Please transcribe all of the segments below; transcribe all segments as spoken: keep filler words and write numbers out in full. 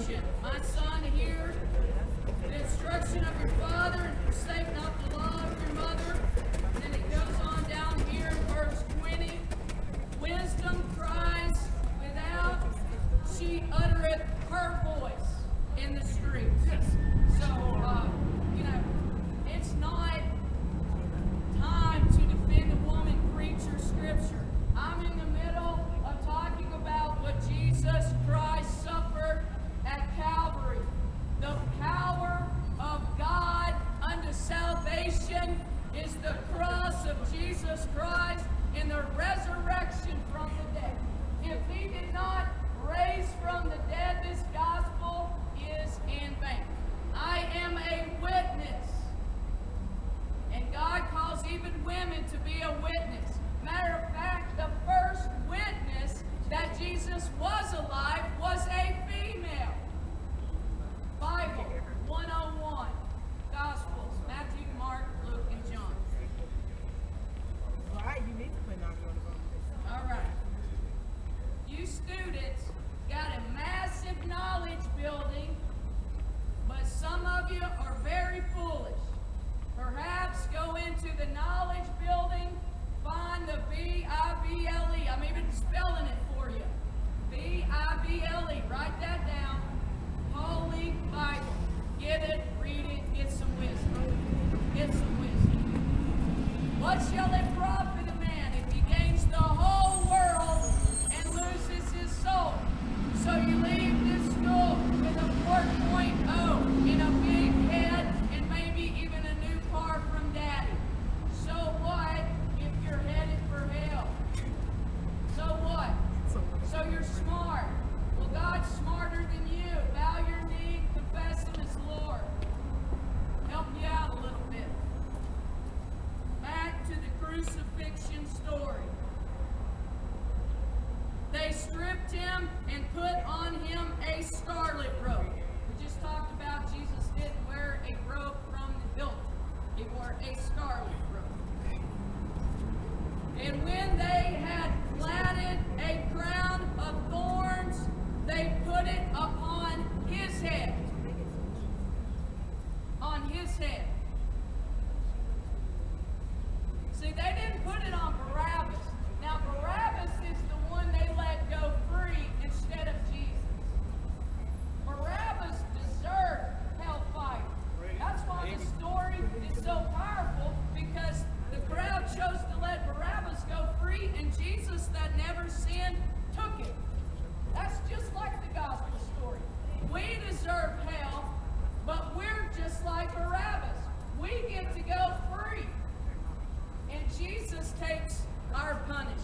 instruction. My son, hear the instruction of your father and forsake not the law of your mother. And then it goes on down here in verse twenty. Wisdom cries without, she uttereth her voice in the streets. So, uh, you know, it's not time to defend a woman, preacher, scripture. I'm in the middle of talking about what Jesus Christ suffered at Calvary. The power of God unto salvation is the cross of Jesus Christ and the resurrection from the dead. If he did not raise from the dead, this gospel is in vain. I am a witness. And God calls even women to be a witness. Matter of fact, the first witness that Jesus was alive was a female. Bible one oh one. Gospels, Matthew, Mark, Luke, and John. All right, you need to put knock on the phone. All right. You students got a massive knowledge building, but some of you are very foolish. Perhaps go into the knowledge building, find the B I B L E. I'm even spelling it for you. B I B L E. Write that down. Holy Bible. Get it, read it, get some wisdom. Get some wisdom. What shall it profit a man if he gains the whole world and loses his soul? So you leave this school with a four point oh and a big head and maybe even a new car from daddy. So what if you're headed for hell? So what? So you're smart. Well, God's smarter than you. Bow your knee, confess him as Lord. Help you out a little bit. Back to the crucifixion story. They stripped him and put on him a scarlet robe. We just talked about Jesus didn't wear a robe from the hilt. He wore a scarlet robe. And when they had platted a crown of thorns, they put it upon his head. On his head. See, they didn't put it on Barabbas. Now, Barabbas is the one they let go free instead of Jesus. Barabbas deserved hellfire. That's why the story is so powerful, because the crowd chose to let Barabbas go free, and Jesus that never sinned took it. That's just like the gospel story. We deserve hell, but we're just like Barabbas. We get to go free. And Jesus takes our punishment.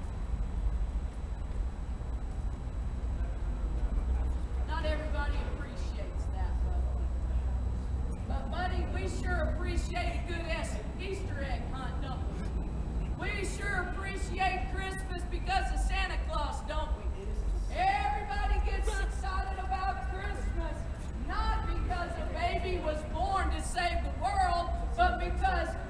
Not everybody appreciates that, buddy. But, buddy, we sure appreciate a good Easter egg hunt, don't we? We sure appreciate Christmas because of Santa Claus, don't we? Everybody gets excited about Christmas, not because a baby was born to save the world, but because